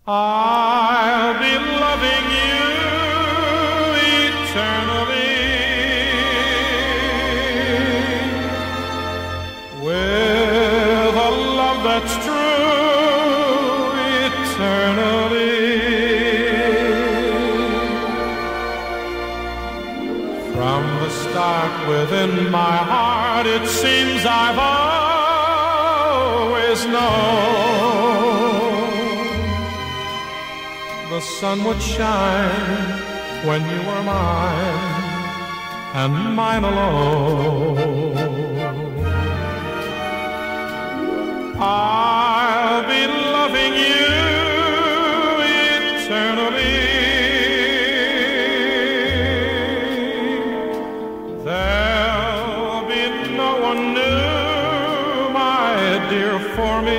I'll be loving you eternally with a love that's true eternally. From the start within my heart it seems I've always known the sun would shine when you were mine, and mine alone. I'll be loving you eternally. There'll be no one new, my dear, for me.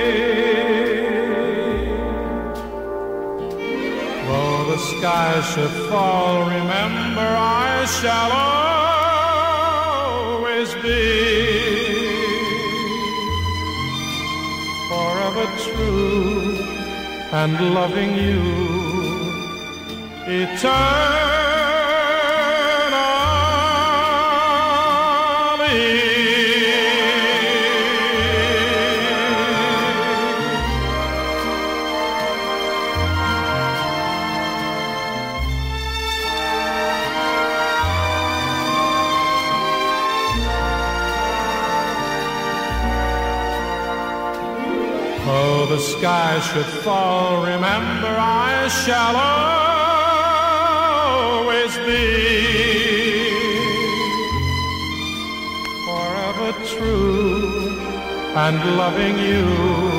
The sky should fall, remember I shall always be forever true and loving you eternally. Oh, the sky should fall, remember I shall always be forever true and loving you